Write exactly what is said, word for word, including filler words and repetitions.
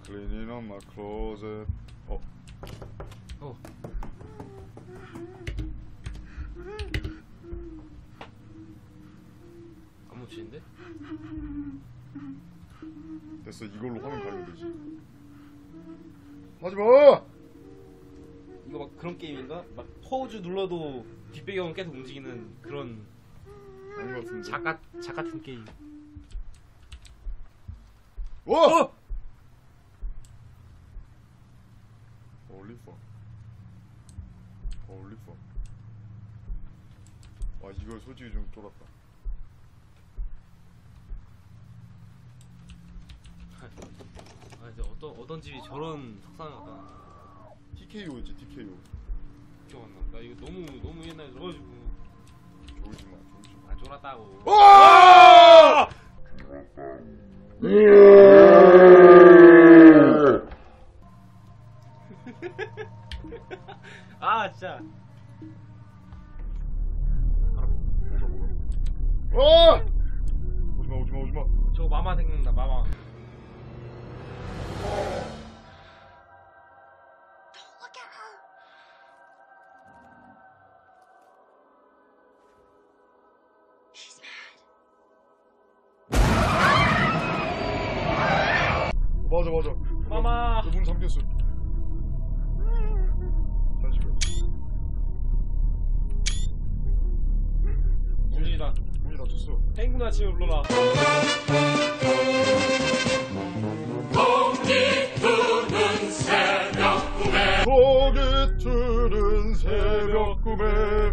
Cleaning on my closet. 어. 어. 안 묻히는데? 됐어, 이걸로 화면 가리면 되지. 하지마! 이거 막 그런 게임인가? 막 퍼즈 눌러도 뒷배경은 계속 움직이는 그런 아닌 것 같은데. 작, 작 같은 게임. 와! 어! 올리퍼. 올리퍼. 아, 이거 솔직히 좀 쫄았다. 아, 이제 어떤 어떤 집이 저런 석상하다. 티케이오지, 티케이오. 기억 안 나. 나 이거 너무 너무 옛날에 들어가지고. 조이지 마, 조이지 마. 아, 쫄았다고. 와! 아, 진짜. 와! 오지마, 오지마, 오지마. 저거 마마 생각나, 마마. 맞아, 맞아. 마마. 문 잠겼어. 잠시만. 문이 다 문이 닫혔어. 행군 아침에 불러라. 동이 트는 새벽 꿈에 거기 트는 새벽 꿈에.